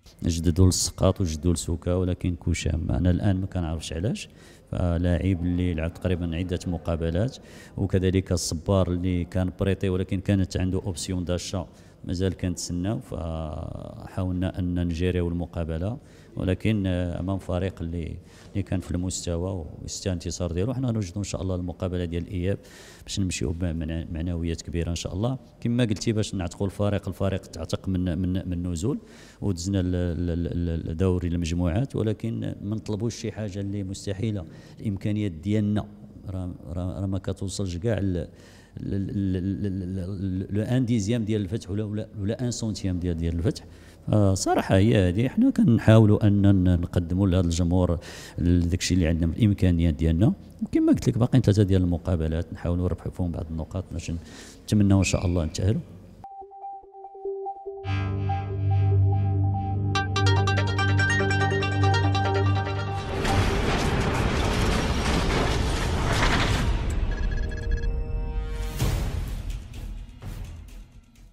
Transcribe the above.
جددوا للسقاط وجددوا لسوكا، ولكن كوشام انا الان ما كنعرفش علاش. فلاعب اللي لعب تقريبا عده مقابلات، وكذلك الصبار اللي كان بريطي ولكن كانت عنده اوبسيون داشا مازال كنتسناو، فحاولنا ان نجيريو المقابله، ولكن امام فريق اللي كان في المستوى ويستاهل الانتصار ديالو. حنا نوجدوا ان شاء الله المقابله ديال الاياب باش نمشيو بمعنويات كبيره ان شاء الله. كما قلتي باش نعتقوا الفريق تعتق من النزول ودزنا لدوري المجموعات، ولكن ما نطلبوش شي حاجه اللي مستحيله. الامكانيات ديالنا راه ما كتوصلش كاع لو ان ديزيام ديال الفتح ولا ان سنتيام ديال الفتح. صراحه هي هذه، حنا كنحاولوا ان نقدموا لهذا الجمهور داكشي اللي عندنا من الامكانيات ديالنا، وكما قلت لك باقيين 3 ديال المقابلات نحاولوا نربحوا فيهم بعض النقاط باش نتمنوا ان شاء الله نتاهلوا.